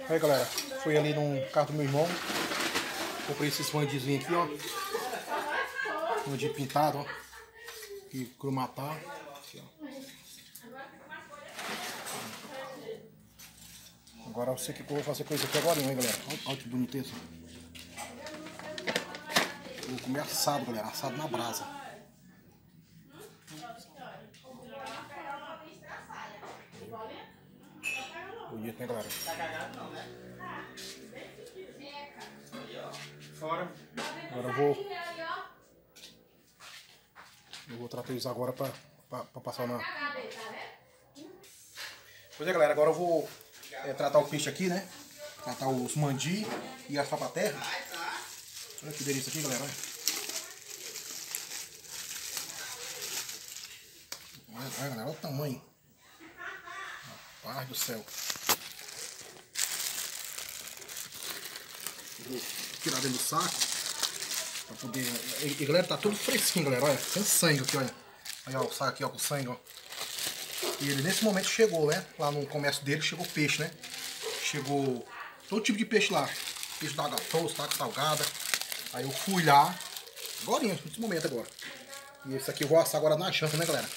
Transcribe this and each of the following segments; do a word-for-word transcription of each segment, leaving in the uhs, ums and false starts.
Aí galera, fui ali no carro do meu irmão. Comprei esses bandizinhos aqui, ó. Bandinho pintado, ó. E cromatar. Aqui, ó. Agora eu sei que eu vou fazer coisa aqui agora, hein, galera. Olha, olha que bonito isso. Vou comer assado, galera. Assado na brasa. Bonito, né, galera? Fora. Agora eu vou. Eu vou tratar isso agora pra, pra, pra passar na. Pois é, galera. Agora eu vou é, tratar o peixe aqui, né? Tratar os mandi e as papaterras. Olha que delícia aqui, galera. Olha, olha, galera. Olha o tamanho. Rapaz do céu. Vou tirar dentro do saco pra poder. E, e galera, tá tudo fresquinho, galera. Olha, sem sangue aqui, olha. Olha ó, o saco aqui, ó, com sangue, ó. E ele nesse momento chegou, né? Lá no comércio dele chegou peixe, né? Chegou todo tipo de peixe lá. Peixe da água doce, taca salgada. Aí eu fui lá, agora, nesse momento agora. E esse aqui eu vou assar agora na janta, né, galera?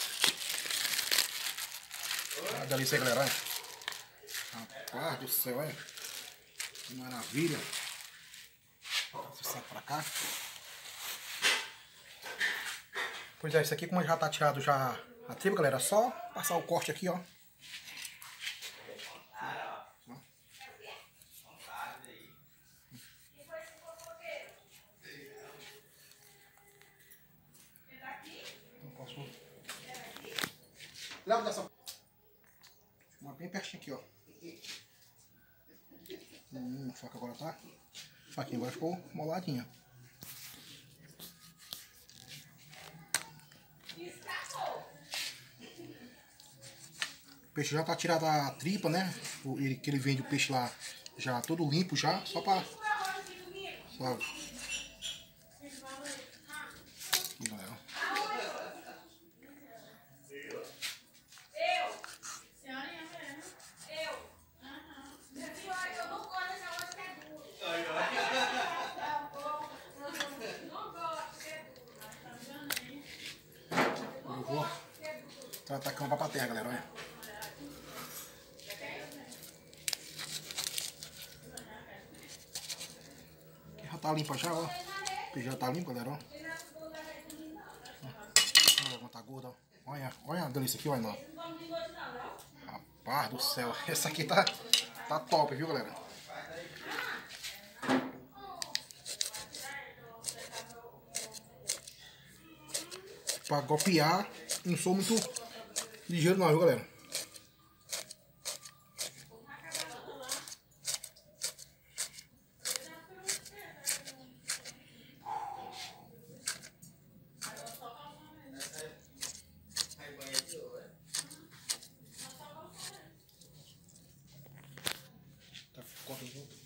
Olha a delícia aí, galera. Rapaz do céu, olha. Que maravilha. Esse saco pra cá. Pois é, isso aqui como já tá tirado já a tripa, galera, é só passar o corte aqui, ó. Não posso. Leva dessa. Uma bem pertinho aqui, ó. Hum, a faca agora tá. A faquinha agora ficou moladinha. O peixe já tá tirado a tripa, né? Ele, que ele vende o peixe lá já todo limpo já, só pra... Só... Eu vou tratar com uma papaterra, galera, olha. Aqui já tá limpa já, ó. O peixe já tá limpo, galera, ó. Olha como tá gorda, ó. Olha, olha a delícia aqui, olha, ó. Rapaz do céu, essa aqui tá, tá top, viu, galera? Pra golpear, não sou muito ligeiro não, viu, galera? Tá conta junto.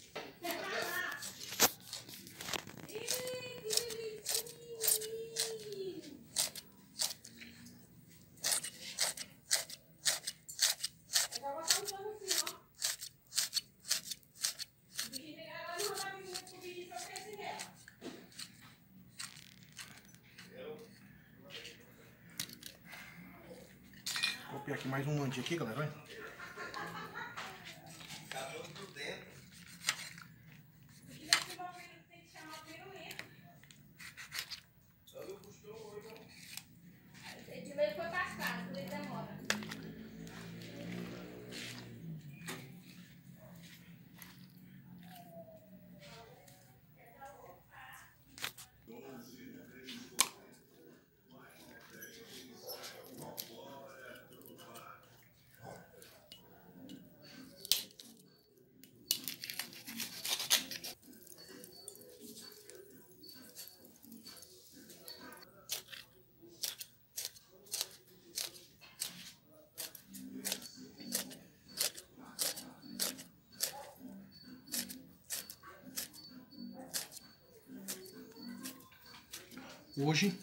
Vou pegar aqui mais um mandi aqui, galera, olha. Hoje,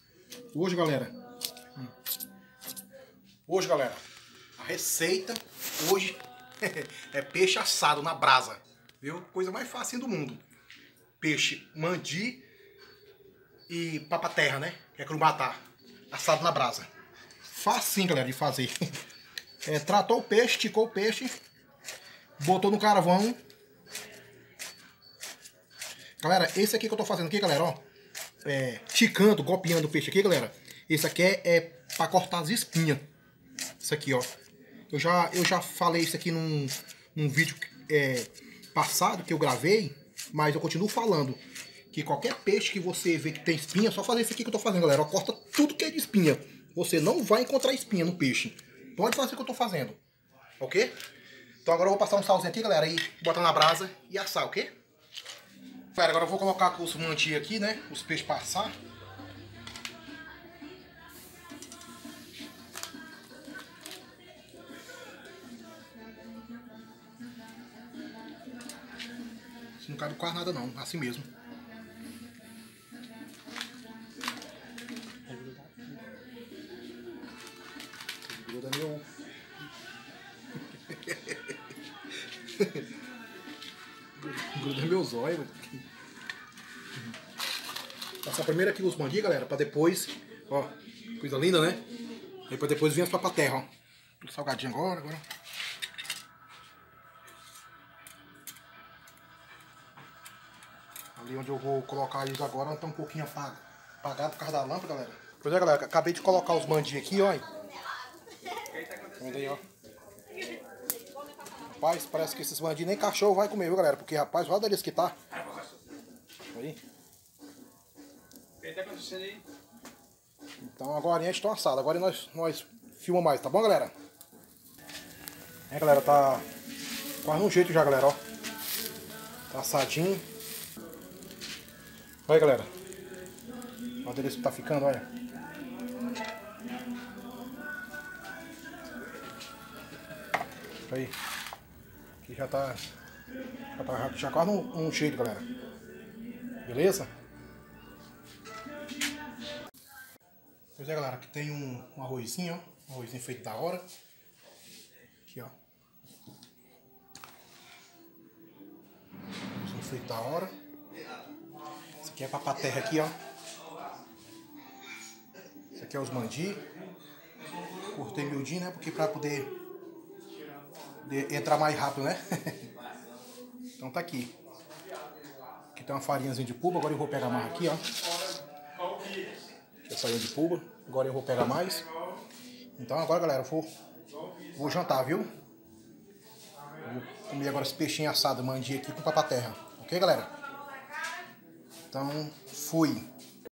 hoje galera, hoje galera, a receita Hoje é peixe assado na brasa, viu? Coisa mais fácil do mundo. Peixe mandi e papaterra, né? Que é crumatá, assado na brasa. Facinho, galera, de fazer. É, tratou o peixe, esticou o peixe, botou no carvão. Galera, esse aqui que eu tô fazendo aqui, galera, ó. É, ticando, golpeando o peixe aqui, galera. Esse aqui é, é pra cortar as espinhas. Isso aqui, ó. Eu já, eu já falei isso aqui num, num vídeo é, passado que eu gravei, mas eu continuo falando que qualquer peixe que você vê que tem espinha, é só fazer isso aqui que eu tô fazendo, galera. Ó, corta tudo que é de espinha. Você não vai encontrar espinha no peixe. Pode fazer o que eu tô fazendo, ok? Então agora eu vou passar um salzinho aqui, galera, e botar na brasa e assar, ok? Galera, agora eu vou colocar com os mandi aqui, né? Os peixes passar. Não cabe quase nada não, assim mesmo. Gruda meu... Gruda meu zóio. Passar primeiro aqui os mandi, galera, pra depois... Ó, coisa linda, né? E pra depois vir as papaterra, ó. Tudo salgadinho agora, agora. Ali onde eu vou colocar eles agora tá um pouquinho apagado por causa da lâmpada, galera. Pois é, galera, acabei de colocar os mandi aqui, ó. Vendo aí, ó. Rapaz, parece que esses mandi nem cachorro vai comer, viu, galera? Porque, rapaz, olha deles que tá. Aí. Então agora eles estão assados. Agora nós, nós filmamos mais, tá bom, galera? É, galera, tá quase no jeito já, galera, ó. Tá assadinho. Olha, galera. Olha a delícia que tá ficando, olha. Aí. Aqui já tá... Já tá já quase no, no jeito, galera. Beleza? Pois é, galera. Aqui tem um, um arrozinho, ó. Um arrozinho feito da hora. Aqui, ó. Arrozinho feito da hora. Esse aqui é papaterra aqui, ó. Esse aqui é os mandi. Cortei miudinho, né? Porque pra poder, poder entrar mais rápido, né? Então tá aqui. Aqui tem uma farinhazinha de pulpa. Agora eu vou pegar mais aqui, ó. Deixa eu sair de pulpa. Agora eu vou pegar mais. Então agora, galera, eu vou, vou jantar, viu? Vou comer agora esse peixinho assado, mandi aqui com papaterra. Ok, galera? Então, fui.